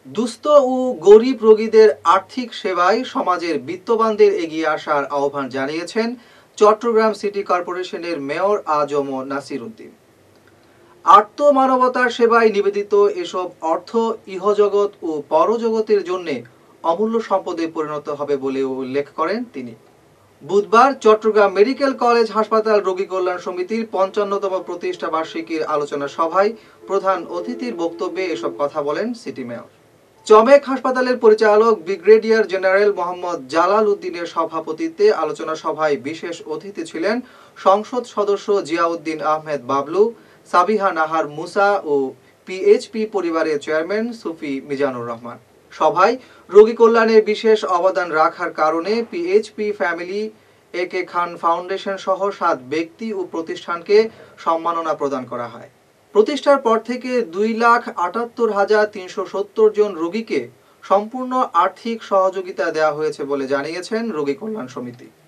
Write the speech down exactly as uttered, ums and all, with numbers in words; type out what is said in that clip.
দুস্থ ও গরিব রোগীদের আর্থিক সেবায় সমাজের বিত্তবানদের এগিয়ে আসার আহ্বান জানিয়েছেন চট্টগ্রাম সিটি কর্পোরেশনের মেয়র আ জ ম নাসির উদ্দিন। আর্ত মানবতার সেবায় নিবেদিত এসব অর্থ ইহজগৎ ও পরজগতের জন্য অমূল্য সম্পদে পরিণত হবে বলে উল্লেখ করেন তিনি। বুধবার চট্টগ্রাম মেডিকেল কলেজ হাসপাতাল রোগী কল্যাণ সমিতির পঞ্চান্নতম প্রতিষ্ঠা বার্ষিকীর আলোচনা সভায় প্রধান অতিথির বক্তব্যে এসব কথা বলেন সিটি মেয়র। চমেক হাসপাতালের পরিচালক ব্রিগেডিয়ার জেনারেল মোহাম্মদ জালাল উদ্দিনের সভাপতিত্বে আলোচনা সভায় বিশেষ অতিথি ছিলেন সংসদ সদস্য জিয়াউদ্দিন আহমেদ বাবলু, সাবিহা নাহার মুসা ও পিএইচপি পরিবারের চেয়ারম্যান সুফি মিজানুর রহমান। সভায় রোগী কল্যাণে বিশেষ অবদান রাখার কারণে PHP family A K Khan foundation সহ সাত ব্যক্তি ও প্রতিষ্ঠানকে সম্মাননা প্রদান করা হয়। প্রতিষ্ঠার পর থেকে দুই লাখ আটাত্তর হাজার তিনশো সত্তর জন রোগীকে সম্পূর্ণ আর্থিক সহযোগিতা দেওয়া হয়েছে বলে জানিয়েছেন রোগী কল্যাণ সমিতি।